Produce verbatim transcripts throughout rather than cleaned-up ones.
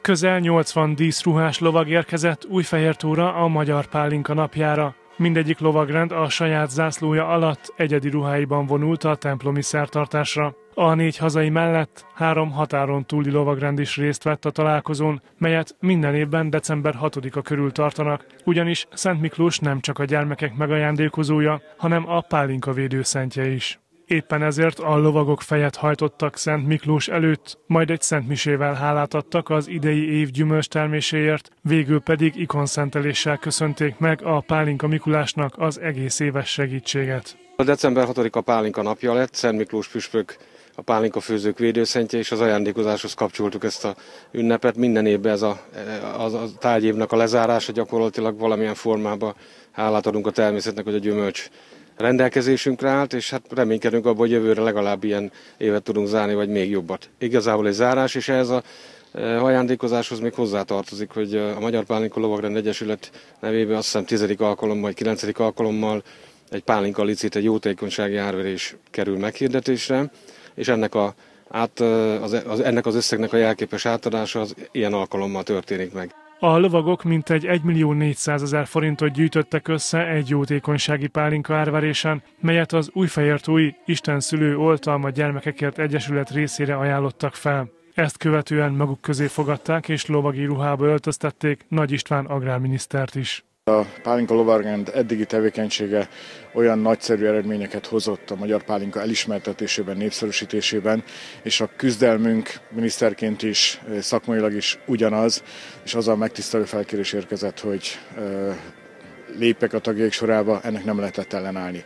Közel nyolcvan díszruhás lovag érkezett Újfehértóra a Magyar Pálinka napjára. Mindegyik lovagrend a saját zászlója alatt egyedi ruháiban vonult a templomi szertartásra. A négy hazai mellett három határon túli lovagrend is részt vett a találkozón, melyet minden évben december hatodika körül tartanak, ugyanis Szent Miklós nem csak a gyermekek megajándékozója, hanem a pálinka védőszentje is. Éppen ezért a lovagok fejet hajtottak Szent Miklós előtt, majd egy szentmisével hálát adtak az idei év gyümölcsterméséért, végül pedig ikonszenteléssel köszönték meg a Pálinka Mikulásnak az egész éves segítséget. A december hatodika Pálinka napja lett, Szent Miklós püspök a pálinka főzők védőszentje, és az ajándékozáshoz kapcsoltuk ezt a ünnepet. Minden évben ez a, az a tárgyévnek a lezárása, gyakorlatilag valamilyen formában hálát adunk a természetnek, hogy a gyümölcs rendelkezésünkre állt, és hát reménykedünk abban, hogy jövőre legalább ilyen évet tudunk zárni, vagy még jobbat. Igazából egy zárás, és ehhez a ajándékozáshoz még hozzátartozik, hogy a Magyar Pálinka Lovagrend Egyesület nevében azt hiszem tizedik alkalommal, vagy kilencedik alkalommal egy pálinka licit, egy jótékonysági árverés kerül meghirdetésre, és ennek, a, át, az, az, ennek az összegnek a jelképes átadása az ilyen alkalommal történik meg. A lovagok mintegy egymillió négyszázezer forintot gyűjtöttek össze egy jótékonysági pálinka árverésen, melyet az újfehértói Istenszülő Oltalma Gyermekekért Egyesület részére ajánlottak fel. Ezt követően maguk közé fogadták és lovagi ruhába öltöztették Nagy István agrárminisztert is. A Pálinka Lovagrend eddigi tevékenysége olyan nagyszerű eredményeket hozott a magyar pálinka elismertetésében, népszerűsítésében, és a küzdelmünk miniszterként is, szakmailag is ugyanaz, és az a megtisztelő felkérés érkezett, hogy lépjek a tagjaik sorába, ennek nem lehetett ellenállni.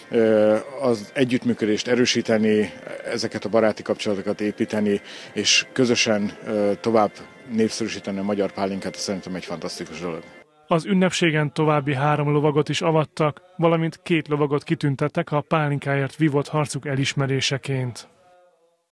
Az együttműködést erősíteni, ezeket a baráti kapcsolatokat építeni, és közösen tovább népszerűsíteni a magyar pálinkát, szerintem egy fantasztikus dolog. Az ünnepségen további három lovagot is avattak, valamint két lovagot kitüntettek a pálinkáért vívott harcuk elismeréseként.